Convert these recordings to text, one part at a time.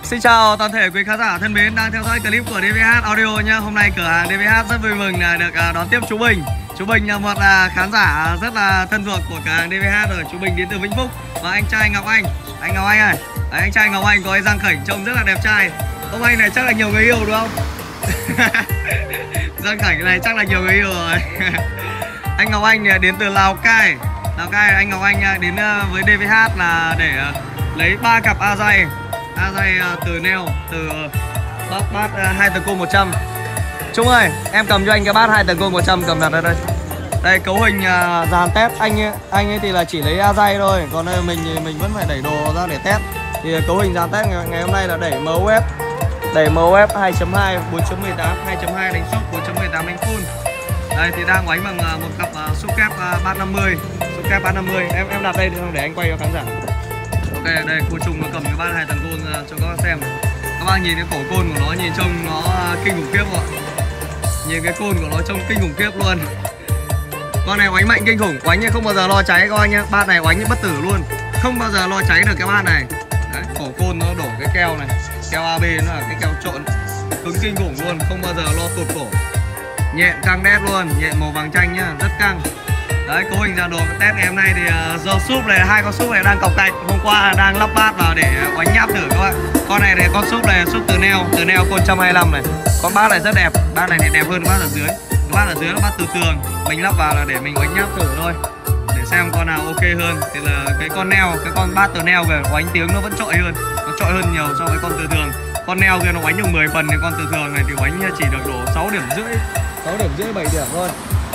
Xin chào toàn thể quý khán giả thân mến đang theo dõi clip của DVH Audio nhé. Hôm nay cửa hàng DVH rất vui mừng là được đón tiếp chú Bình. Chú Bình là một khán giả rất là thân thuộc của cửa hàng DVH rồi. Chú Bình đến từ Vĩnh Phúc. Và anh trai Ngọc Anh. Anh Ngọc Anh ơi. Đấy, anh trai Ngọc Anh có cái răng khểnh trông rất là đẹp trai. Ông anh này chắc là nhiều người yêu đúng không? Răng khểnh này chắc là nhiều người yêu rồi. Anh Ngọc Anh đến từ Lào Cai. Lào Cai anh Ngọc Anh đến với DVH là để lấy 3 cặp A dây từ neo, từ bát 2 tầng côn 100. Trung ơi, em cầm cho anh cái bát 2 tầng côn 100 cầm đặt ở đây. Đây cấu hình dàn test anh ấy thì là chỉ lấy A dây thôi, còn đây mình vẫn phải đẩy đồ ra để test. Thì cấu hình dàn test ngày hôm nay là đẩy MOF. Đẩy MOF 2.2, 4.18, 2.2 đánh sốc, 4.18 đánh full. Đây thì đang đánh bằng một cặp xúc kép bát 50, xúc kép bát 50. Em đặt đây để anh quay cho khán giả. Ok, đây cô Trung nó cầm cái bát 2 tầng côn cho các bác xem. Các bác nhìn cái cổ côn của nó, nhìn trông nó kinh khủng khiếp rồi. Nhìn cái côn của nó trông kinh khủng khiếp luôn. Con này oánh mạnh kinh khủng, oánh không bao giờ lo cháy các anh nhá. Bát này oánh bất tử luôn, không bao giờ lo cháy được cái bát này. Đấy, cổ côn nó đổ cái keo này, keo AB nó là cái keo trộn cứng kinh khủng luôn, không bao giờ lo tụt cổ. Nhện căng đét luôn, nhện màu vàng chanh nhá, rất căng. Đấy, cấu hình ra đồ test ngày hôm nay thì do súp này, hai con súp này đang cọc cạnh. Hôm qua đang lắp bát vào để oánh nháp thử các bạn. Con này con súp này súp từ neo côn 125 này. Con bát này rất đẹp, bát này thì đẹp hơn bát ở dưới. Cái bát ở dưới là bát từ tường, mình lắp vào là để mình oánh nháp thử thôi, để xem con nào ok hơn. Thì là cái con neo, cái con bát từ neo về oánh tiếng nó vẫn trội hơn, nó trội hơn nhiều so với con từ thường. Con neo kia nó oánh được 10 phần, thì con từ thường này thì oánh chỉ được đổ 6 điểm rưỡi, 7 điểm thôi.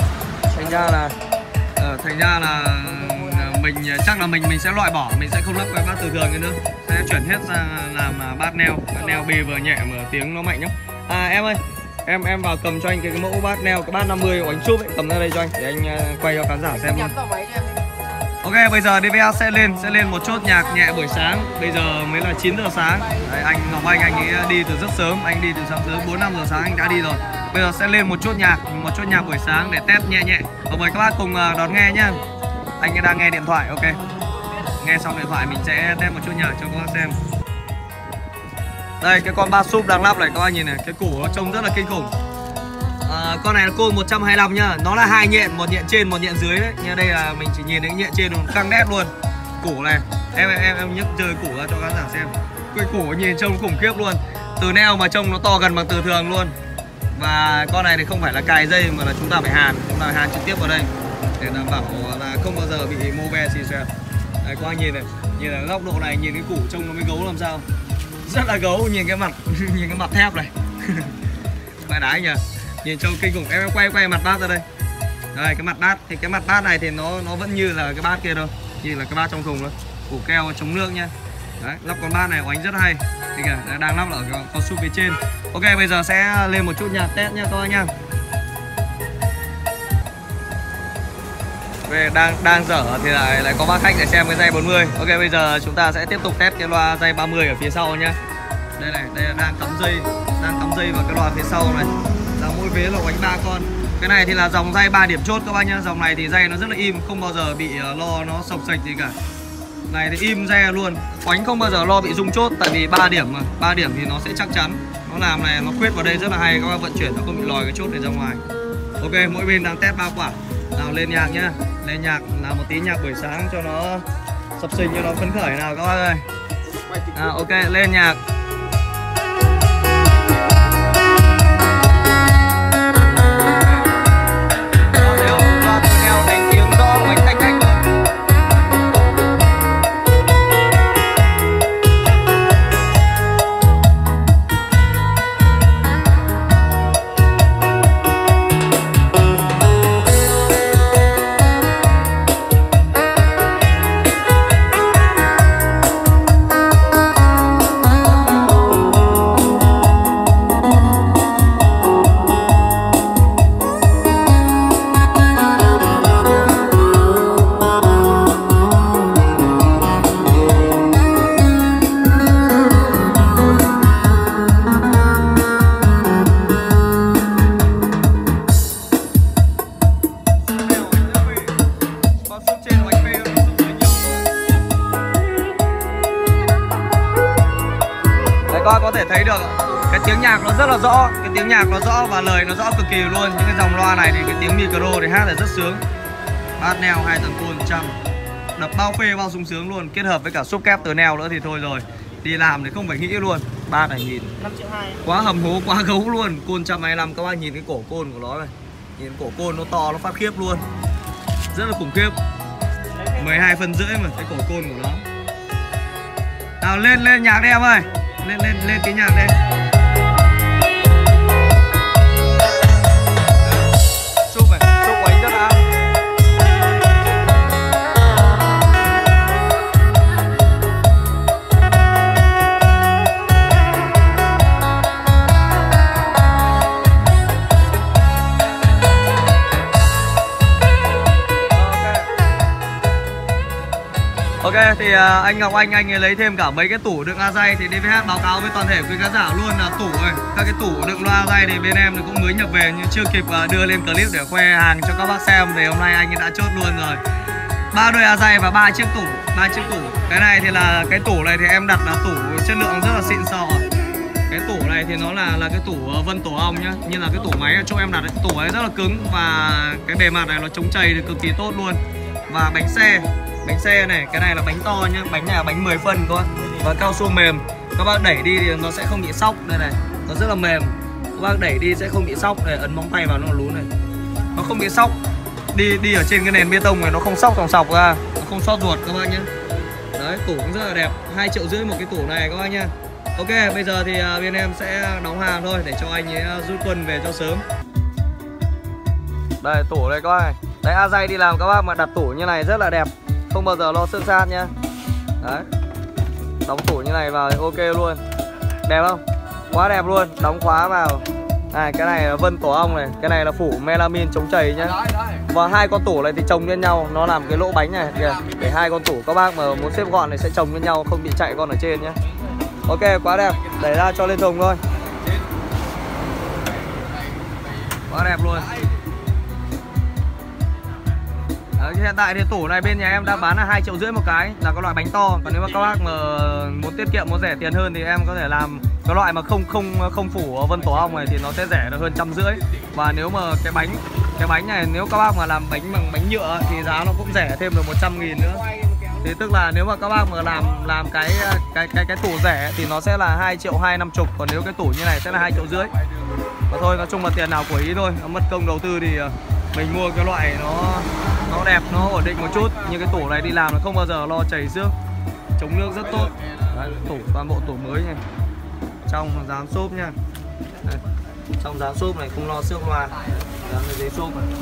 Thành ra là mình chắc là mình sẽ loại bỏ, mình sẽ không lắp cái bát từ thường nữa, sẽ chuyển hết sang làm bát neo B vừa nhẹ mà tiếng nó mạnh nhá. Em ơi, em vào cầm cho anh cái mẫu bát neo, cái bát 50 oánh súp ấy, cầm ra đây cho anh để anh quay cho khán giả xem luôn. Ok, bây giờ DVH sẽ lên một chốt nhạc nhẹ buổi sáng. Bây giờ mới là 9 giờ sáng. Đấy, anh Ngọc Anh ấy đi từ rất sớm, anh đi từ sáng sớm 4-5 giờ sáng anh đã đi rồi. Bây giờ sẽ lên một chốt nhạc buổi sáng để test nhẹ nhẹ. Và mời các bác cùng đón nghe nhá. Anh đang nghe điện thoại, ok. Nghe xong điện thoại mình sẽ test một chốt nhạc cho các bác xem. Đây, cái con ba súp đang lắp này các bác nhìn này, cái củ nó trông rất là kinh khủng. Con này là côn 125 nhá, nó là 2 nhện, một nhện trên một nhện dưới đấy. Như đây là mình chỉ nhìn thấy nhện trên nó căng đét luôn. Củ này, em nhấc chơi củ ra cho khán giả xem. Cái củ nhìn trông khủng khiếp luôn. Từ neo mà trông nó to gần bằng từ thường luôn. Và con này thì không phải là cài dây mà là chúng ta phải hàn trực tiếp vào đây để đảm bảo là không bao giờ bị mô be xì xèo. Đấy, các anh nhìn này, nhìn là góc độ này, nhìn cái củ trông nó mới gấu làm sao. Rất là gấu, nhìn cái mặt thép này. Phải đá nhỉ. Nhìn trông kinh khủng. Em quay mặt bát ra đây. Đây, cái mặt bát thì cái mặt bát này thì nó vẫn như là cái bát kia thôi, như là cái bát trong thùng thôi. Củ keo chống nước nhá. Đấy, lắp con bát này oánh rất hay. Thì kìa, đang lắp ở con súp phía trên. Ok, bây giờ sẽ lên một chút nhạc test nha các bác nha. Về đang dở thì lại có bác khách để xem cái dây 40. Ok, bây giờ chúng ta sẽ tiếp tục test cái loa dây 30 ở phía sau nhá. Đây này, đây là đang cắm dây vào cái loa phía sau này. Là mỗi vế là oánh 3 con. Cái này thì là dòng dây 3 điểm chốt các bác nhá. Dòng này thì dây nó rất là im, không bao giờ bị lo nó sộc sạch gì cả. Này thì im dây luôn. Oánh không bao giờ lo bị rung chốt, tại vì 3 điểm mà. 3 điểm thì nó sẽ chắc chắn. Nó làm này, nó quyết vào đây rất là hay, các bác vận chuyển nó không bị lòi cái chốt này ra ngoài. Ok, mỗi bên đang test 3 quả. Nào lên nhạc nhá. Lên nhạc là một tí nhạc buổi sáng cho nó sập sình, cho nó phấn khởi nào các bác ơi. Ok, lên nhạc. các bác có thể thấy được cái tiếng nhạc nó rất là rõ, cái tiếng nhạc nó rõ và lời nó rõ cực kỳ luôn. Những cái dòng loa này thì cái tiếng micro thì hát là rất sướng. Bass neo 2 tầng côn 100, đập bao phê bao sung sướng luôn, kết hợp với cả xúc kép từ neo nữa thì thôi rồi, đi làm thì không phải nghĩ luôn. Bass này nhìn 5,2 triệu. Quá hầm hố, quá gấu luôn. Côn 125, các bác nhìn cái cổ côn của nó này, nhìn cổ côn nó to, nó phát khiếp luôn, rất là khủng khiếp. 12,5 phân mà cái cổ côn của nó. Nào lên nhạc đi em ơi, lên cái nhạc đây. Súp này, súp quấy rất là Ok thì anh Ngọc Anh ấy lấy thêm cả mấy cái tủ đựng A-dây. Thì DVH báo cáo với toàn thể quý khán giả luôn là tủ này, các cái tủ đựng loa A-dây thì bên em thì cũng mới nhập về nhưng chưa kịp đưa lên clip để khoe hàng cho các bác xem. Thì hôm nay anh ấy đã chốt luôn rồi, 3 đôi A-dây và 3 chiếc tủ. Cái này thì là cái tủ này thì em đặt là tủ chất lượng rất là xịn sò. Cái tủ này thì nó là cái tủ vân tổ ong nhá, như là cái tủ máy ở chỗ em đặt ấy. Tủ ấy rất là cứng và cái bề mặt này nó chống chày thì cực kỳ tốt luôn. Và bánh xe này, cái này là bánh to nhá, bánh này là bánh 10 phân các bác. Và cao su mềm, các bác đẩy đi thì nó sẽ không bị sóc. Đây này, nó rất là mềm, các bác đẩy đi sẽ không bị sóc. Này, ấn móng tay vào nó lún này, nó không bị sóc. Đi ở trên cái nền bê tông này nó không sóc sọc ra, nó không xót ruột các bác nhé. Đấy, tủ cũng rất là đẹp, 2,5 triệu một cái tủ này các bác nhá. Ok, bây giờ thì bên em sẽ đóng hàng thôi để cho anh ấy rút quân về cho sớm. Đây, tủ đây các bác này. Đấy, A-dây đi làm các bác mà đặt tủ như này rất là đẹp, không bao giờ lo xước sát nhá. Đấy, đóng tủ như này vào thì ok luôn. Đẹp không? Quá đẹp luôn. Đóng khóa vào. Này, cái này là vân tổ ong này, cái này là phủ melamine chống chảy nhá. Và 2 con tủ này thì chồng lên nhau, nó làm cái lỗ bánh này kìa. Để 2 con tủ các bác mà muốn xếp gọn thì sẽ chồng lên nhau, không bị chạy con ở trên nhá. Ok, quá đẹp. Đẩy ra cho lên thùng thôi. Quá đẹp luôn. Đấy, hiện tại thì tủ này bên nhà em đang bán là 2,5 triệu một cái, là cái loại bánh to. Còn nếu mà các bác mà muốn tiết kiệm, muốn rẻ tiền hơn thì em có thể làm cái loại mà không phủ vân tổ ong này thì nó sẽ rẻ được hơn 150. Và nếu mà cái bánh này nếu các bác mà làm bánh bằng bánh nhựa thì giá nó cũng rẻ thêm được 100.000 nữa. Thì tức là nếu mà các bác mà làm cái tủ rẻ thì nó sẽ là 2,250 triệu, còn nếu cái tủ như này sẽ là 2,5 triệu. Và thôi, nói chung là tiền nào của ý thôi, mất công đầu tư thì mình mua cái loại nó đẹp, nó ổn định một chút. Như cái tủ này đi làm là không bao giờ lo chảy xước, chống nước rất tốt. Đấy, tủ toàn bộ tủ mới này, trong dán xốp nha. Đây, trong dán xốp này không lo xước loa, dán cái giấy xốp này.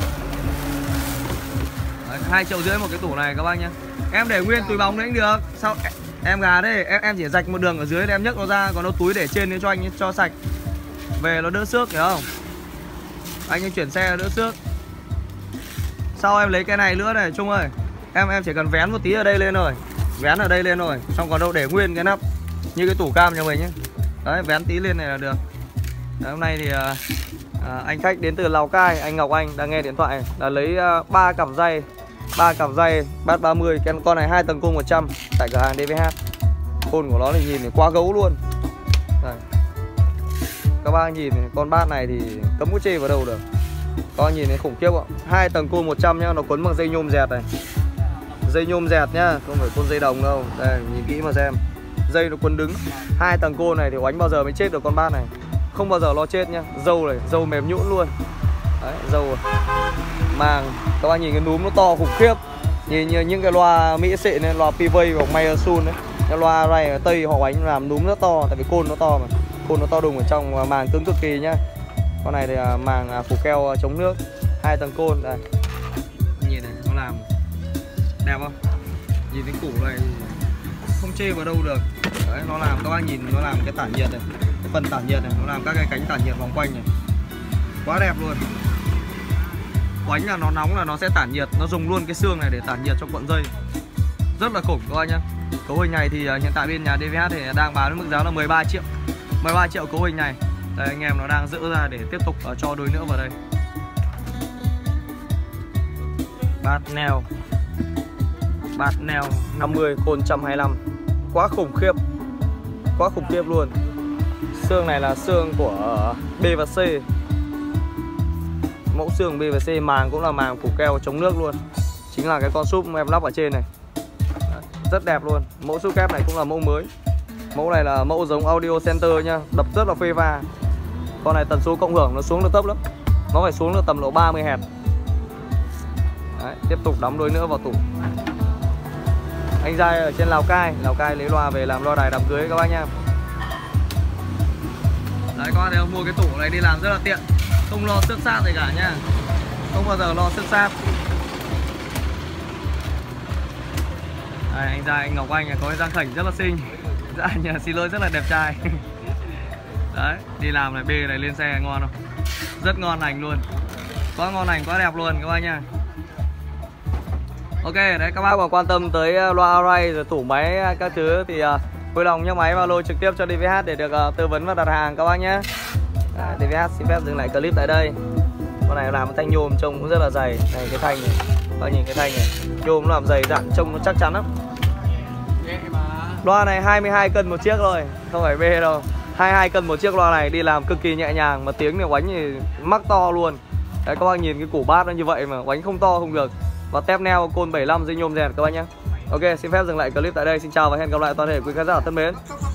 Đấy, 2,5 triệu một cái tủ này các bác nhá. Em để nguyên túi bóng đấy cũng được. Sao em gà đấy, em chỉ rạch một đường ở dưới để em nhấc nó ra, còn nó túi để trên để cho anh cho sạch. Về nó đỡ xước hiểu không? Anh ấy chuyển xe đỡ xước. Sau em lấy cái này nữa này Trung ơi. Em chỉ cần vén một tí ở đây lên rồi. Vén ở đây lên rồi, xong còn đâu để nguyên cái nắp như cái tủ cam nhà mình nhé. Đấy, vén tí lên này là được. Đấy, hôm nay thì anh khách đến từ Lào Cai, anh Ngọc Anh đang nghe điện thoại là lấy 3 cặp dây Bass 30, con này 2 tầng côn 100 tại cửa hàng DVH. Côn của nó thì nhìn thì quá gấu luôn. Đây, các bác nhìn con bass này thì cấm có chê vào đâu được. Các bác nhìn thấy khủng khiếp không? 2 tầng côn 100 nhá, nó quấn bằng dây nhôm dẹt này. Dây nhôm dẹt nhá, không phải con dây đồng đâu. Đây, nhìn kỹ mà xem. Dây nó quấn đứng. 2 tầng côn này thì oánh bao giờ mới chết được con bass này. Không bao giờ lo chết nhá. Dâu này, dâu mềm nhũn luôn. Đấy, dâu màng. Các bác nhìn cái núm nó to khủng khiếp. Nhìn như những cái loa Mỹ xịn này, loa PV hoặc Mayasun ấy. Cái loa này ở Tây họ oánh làm núm rất to, tại vì côn nó to mà. Côn nó to đùng ở trong và màng cứng cực kỳ nhá. Con này thì màng phủ keo chống nước, 2 tầng côn đây. Nhìn này, nó làm đẹp không? Nhìn cái củ này không chê vào đâu được. Đấy, nó làm các bác nhìn nó làm cái tản nhiệt này, cái phần tản nhiệt này, nó làm các cái cánh tản nhiệt vòng quanh này. Quá đẹp luôn. Oánh là nó nóng là nó sẽ tản nhiệt, nó dùng luôn cái xương này để tản nhiệt cho cuộn dây. Rất là khủng các bác nhá. Cấu hình này thì hiện tại bên nhà DVH thì đang bán với mức giá là 13 triệu. 13 triệu cấu hình này. Đây, anh em nó đang giữ ra để tiếp tục cho đôi nữa vào đây. Bass neo 50 côn 125. Quá khủng khiếp. Quá khủng khiếp luôn. Xương này là xương của B và C. Mẫu xương B và C, màng cũng là màng phủ keo chống nước luôn. Chính là cái con súp em lắp ở trên này. Rất đẹp luôn. Mẫu súp kép này cũng là mẫu mới. Mẫu này là mẫu giống Audio Center nha. Đập rất là phê pha. Con này tần số cộng hưởng nó xuống được thấp lắm. Nó phải xuống được tầm độ 30 Hz. Đấy, tiếp tục đóng đôi nữa vào tủ. Anh Giai ở trên Lào Cai lấy loa về làm loa đài đám cưới các bác nha. Đấy, các bác thấy không? Mua cái tủ này đi làm rất là tiện. Không lo xước sát gì cả nha. Không bao giờ lo xước sát. Đây, anh Giai, anh Ngọc Anh có cái răng khảnh rất là xinh. Dạ, nhà xin lỗi, rất là đẹp trai. Đấy, đi làm này, bê này lên xe ngon không? Rất ngon lành luôn. Quá ngon lành, quá đẹp luôn các bác nha. Ok, đấy, các bác còn quan tâm tới loa array rồi tủ máy các thứ thì vui lòng nhấc máy Zalo trực tiếp cho DVH để được tư vấn và đặt hàng các bác nhé. DVH xin phép dừng lại clip tại đây. Con này làm thanh nhôm trông cũng rất là dày. Này cái thanh này, các bác nhìn cái thanh này, nhôm nó làm dày dặn trông nó chắc chắn lắm. Loa này 22 cân một chiếc thôi, không phải bê đâu. 22 cân một chiếc loa này đi làm cực kỳ nhẹ nhàng, mà tiếng thì oánh thì mắc to luôn. Đấy, các bác nhìn cái củ bát nó như vậy mà oánh không to không được. Và tép neo côn 75 dây nhôm rèn các bác nhé. Ok, xin phép dừng lại clip tại đây. Xin chào và hẹn gặp lại toàn thể quý khán giả thân mến.